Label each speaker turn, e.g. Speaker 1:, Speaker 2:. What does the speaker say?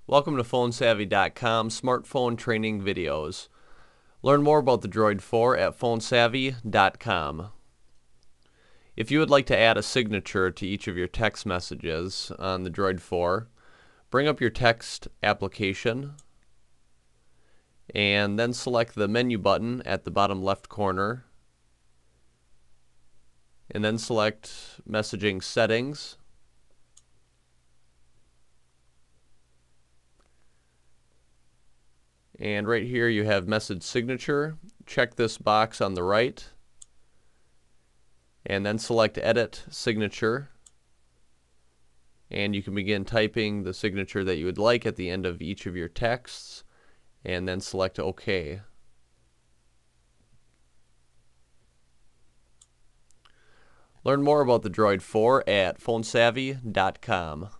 Speaker 1: Welcome to PhoneSavvy.com smartphone training videos. Learn more about the Droid 4 at PhoneSavvy.com. If you would like to add a signature to each of your text messages on the Droid 4, bring up your text application and then select the menu button at the bottom left corner and then select Messaging Settings. And right here you have message signature. Check this box on the right and then select Edit Signature, and you can begin typing the signature that you would like at the end of each of your texts and then select OK. Learn more about the Droid 4 at PhoneSavvy.com.